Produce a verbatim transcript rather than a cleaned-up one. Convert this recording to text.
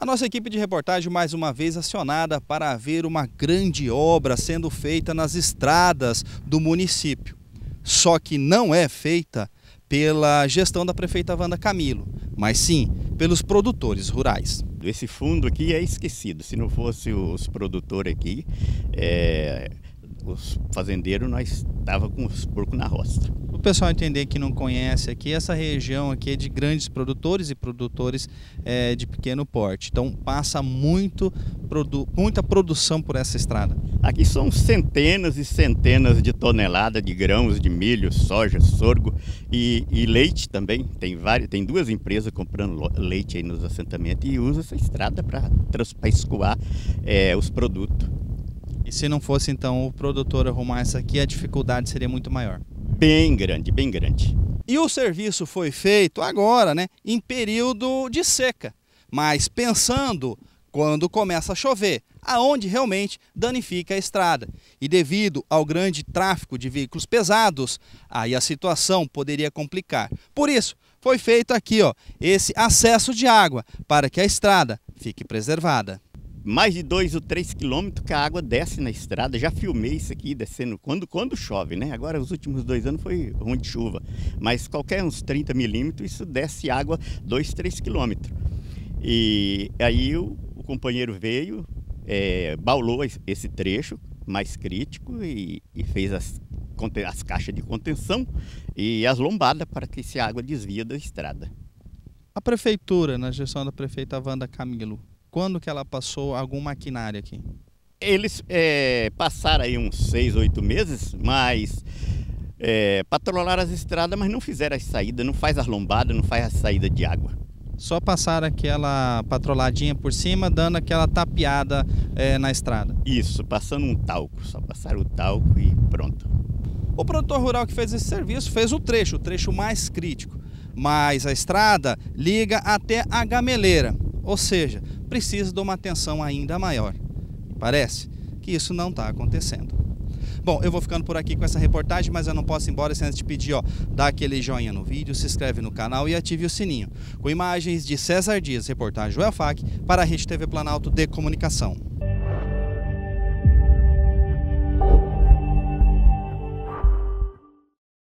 A nossa equipe de reportagem mais uma vez acionada para ver uma grande obra sendo feita nas estradas do município. Só que não é feita pela gestão da prefeita Wanda Camilo, mas sim pelos produtores rurais. Esse fundo aqui é esquecido. Se não fosse os produtores aqui, é, os fazendeiros, nós estava com os porcos na roça. O pessoal entender que não conhece aqui, essa região aqui é de grandes produtores e produtores é, de pequeno porte. Então passa muito, produ muita produção por essa estrada. Aqui são centenas e centenas de toneladas de grãos, de milho, soja, sorgo e, e leite também. Tem, várias, tem duas empresas comprando leite aí nos assentamentos e usa essa estrada para escoar é, os produtos. E se não fosse então o produtor arrumar isso aqui, a dificuldade seria muito maior. Bem grande, bem grande. E o serviço foi feito agora, né, em período de seca, mas pensando quando começa a chover, aonde realmente danifica a estrada. E devido ao grande tráfego de veículos pesados, aí a situação poderia complicar. Por isso, foi feito aqui, ó, esse acesso de água para que a estrada fique preservada. Mais de dois ou três quilômetros que a água desce na estrada. Já filmei isso aqui descendo quando, quando chove, né? Agora os últimos dois anos foi ruim de chuva, mas qualquer uns trinta milímetros isso desce água dois, três quilômetros. E aí o, o companheiro veio, é, baulou esse trecho mais crítico e, e fez as, as caixas de contenção e as lombadas para que essa água desvia da estrada. A prefeitura, na gestão da prefeita Wanda Camilo, quando que ela passou algum maquinário aqui? Eles é, passaram aí uns seis, oito meses, mas é, patrolaram as estradas, mas não fizeram as saídas, não faz as lombadas, não faz a saída de água. Só passaram aquela patroladinha por cima, dando aquela tapeada é, na estrada? Isso, passando um talco, só passaram o talco e pronto. O produtor rural que fez esse serviço fez o trecho, o trecho mais crítico, mas a estrada liga até a gameleira, ou seja, precisa de uma atenção ainda maior. E parece que isso não está acontecendo. Bom, eu vou ficando por aqui com essa reportagem, mas eu não posso ir embora sem antes te pedir, ó, dá aquele joinha no vídeo, se inscreve no canal e ative o sininho. Com imagens de César Dias, reportagem Joel Fac, para a Rede T V Planalto de Comunicação.